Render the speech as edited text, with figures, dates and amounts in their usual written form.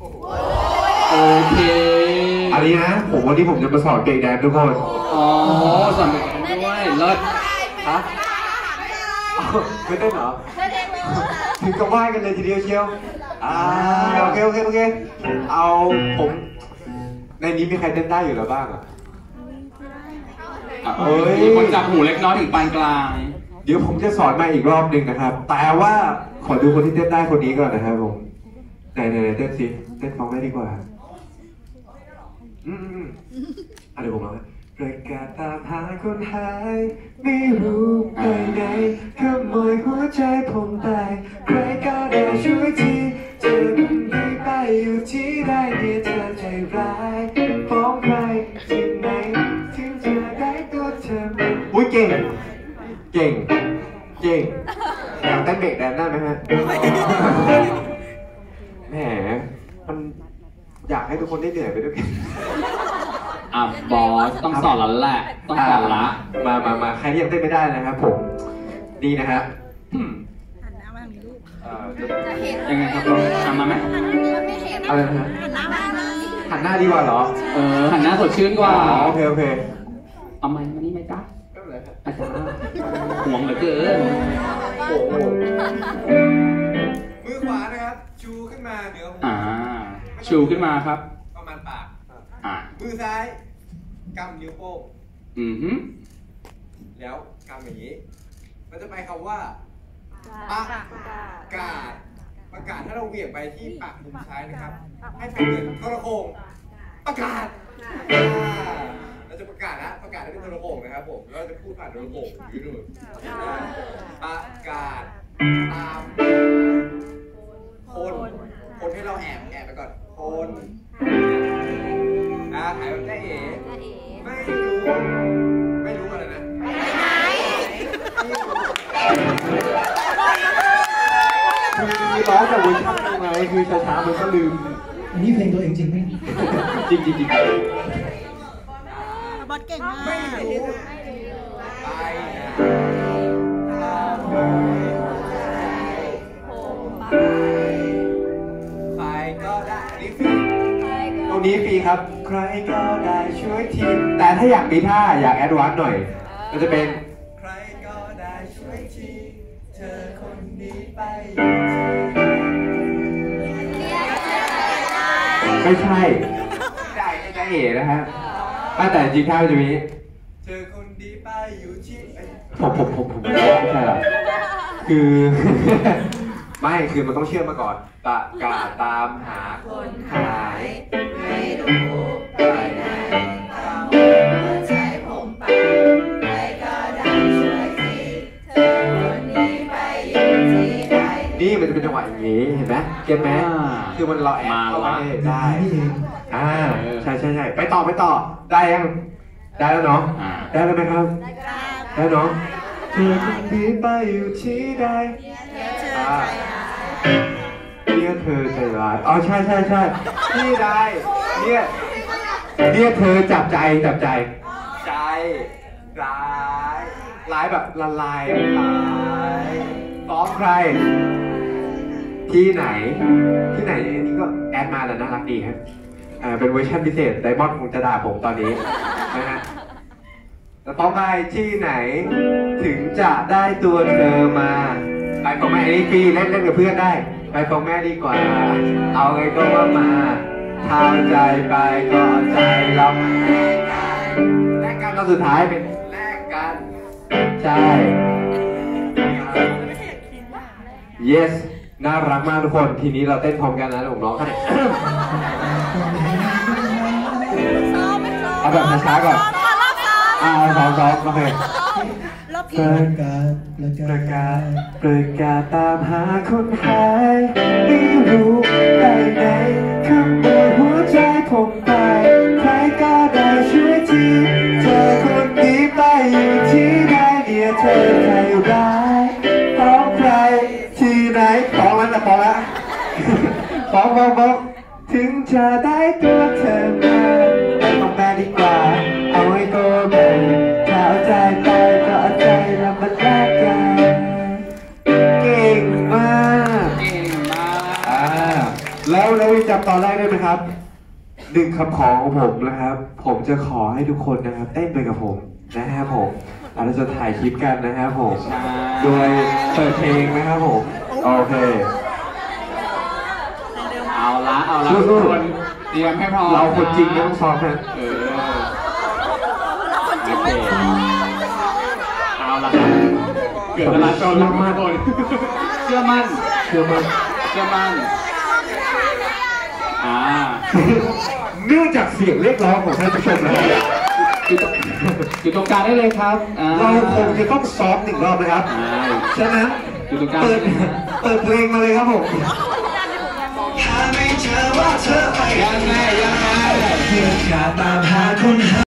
โอเคอันนี้นะวันนี้ผมจะมาสอนเบรกแดนทุกคนอ๋อสอนเบรกแดนด้วยเลิศฮะไม่เต้นเหรอถึงกับไหว้กันเลยทีเดียวเชียวโอเคเอาผมในนี้มีใครเต้นได้อยู่แล้วบ้างอ่ะมีคนจับหูเล็กน้อยถึงปานกลางเดี๋ยวผมจะสอนมาอีกรอบหนึ่งนะครับแต่ว่าขอดูคนที่เต้นได้คนนี้ก่อนนะครับผมไหนเต้นสิเต้นฟังได้ดีกว่าเดี๋ยวผมร้องประกาศตามหาคนหายไม่รู้ไปไหนขโมยหัวใจผมไปใครก็ได้ช่วยทีเธอคนดีไปอยู่ที่ใดเนี่ยเธอใจร้ายฟ้องใครที่ไหนถึงจะได้ตัวเธออุ้ยเก่งอยากเต้นเบรกแดนได้ไหมฮะแหมมันอยากให้ทุกคนได้เหนื่อยไปด้วยกันบอสต้องสอนแล้วแหละต้องสอนละมาใครที่ยังเต้นไม่ได้นะครับผมนี่นะฮะหันหน้ามาทางนี้ลูกยังไงครับทำมาไหมอะไรนะฮะหันหน้าดีกว่าเหรอหันหน้าสดชื่นกว่าโอเคเอาไมค์มานี่ไหมจ๊ะอาจารย์ห่วงเหลือเกินมือขวานะครับชูขึ้นมาเหนือหัวชูขึ้นมาครับประมาณปากมือซ้ายกำนิ้วโป้งแล้วกำอย่างนี้มันจะไปคำว่าประกาศถ้าเราเหวี่ยงไปที่ปากมุมซ้ายนะครับให้เป็นเหมือนโทรโขงประกาศเราจะประกาศให้เป็นโทรโขงนะครับผมเราจะพูดผ่านโทรโขงอยู่นู่นประกาศตามคนให้เราแอบไปก่อนคนถ่ายแบบได้ไม่รู้อะไรนะคือร้องแต่เวอร์ชันยังไงคือช้าๆมันก็ลืมอันนี้เพลงตัวเองจริงไหมจริงบอสเก่งมากไม่รู้ไปก็ได้ตรงนี้ฟรีครับใครก็ได้ช่วยทีแต่ถ้าอยากมีท่าอยากแอดวานซ์หน่อยมันจะเป็นใครก็ได้ช่วยทีเธอคนนี้ไปไม่ใช่ได้เอ๋นะฮะแต่จริงท่าจะมีเธอคนดีไปอยู่ที่ผมไม่ใช่หรอคือไม่คือมันต้องเชื่อมาก่อนประกาศตามหาคนหายไม่รู้ไปไหนเอาหัวใจผมไปใครก็ได้ช่วยทีเธอคนนี้ไปอยู่ที่ใดนี่มันจะเป็นจังหวะอย่างนี้เห็นไหมเก็ตไหมคือมันเราแอบเข้าไปได้ใช่ไปต่อได้ยังได้แล้วเนาะได้แล้วไหมครับได้เนาะเธอคนนี้ไปอยู่ที่ใดเนี่ยเธอใจร้ายใช่ที่ใดเนี่ยเธอจับใจร้ายแบบละลายฟ้องใครที่ไหนอันนี้ก็แอดมาแล้วน่ารักดีครับเป็นเวอร์ชันพิเศษไดมอนด์คงจะด่าผมตอนนี้นะฮะแล้วฟ้องใครที่ไหนถึงจะได้ตัวเธอมาไปฟ้องแม่อันนี้ฟรีเล่นกับเพื่อนได้ไปฟ้องแม่ดีกว่าเอาไงก็ว่ามาเท่าใจไปก็ใจเราแลกกันตอนสุดท้ายเป็นแลกกันใช่ yes น่ารักมากทุกคนทีนี้เราเต้นพร้อมกันนะผมร้องกันเอาแบบช้าๆก่อนซ้อมโอเคประกาศตามหาคนหายไม่รู้ไปไหนขโมยหัวใจผมไปใครก็ได้ช่วยทีเธอคนนี้ไปอยู่ที่ใดเนี่ยเธอใจร้ายฟ้องใครที่ไหนฟ้องแล้วฟ้องถึงจะได้ตัวเธอมาไปฟ้องแม่ดีกว่าเอาไว้ตัวแม่ถ้าเอาใจไปก็เอาใจแล้วมันแลกกันเก่งมากแล้วแล้ววินจำตอนแรกได้ไหมครับหนึ่งคำขอของผมนะครับ ผมจะขอให้ทุกคนนะครับเต้นไปกับผมนะครับผมเราจะถ่ายคลิปกันนะครับผมโดยเปิดเพลงนะครับผมโอเคเอาละทุกคนเตรียมให้พร้อมเราคนจริงต้องซ้อมนะเราคนจริงไม่พอเอาละครับเกิดอะไรขึ้นทุกคนเชื่อมั่นเนื่องจากเสียงเรียกร้องของท่านผู้ชมนะครับอยู่ตรงกลางได้เลยครับเราคงจะต้องซ้อมหนึ่งรอบนะครับฉะนั้นเปิดเพลงมาเลยครับผมยังไงเพื่อการตามหาคน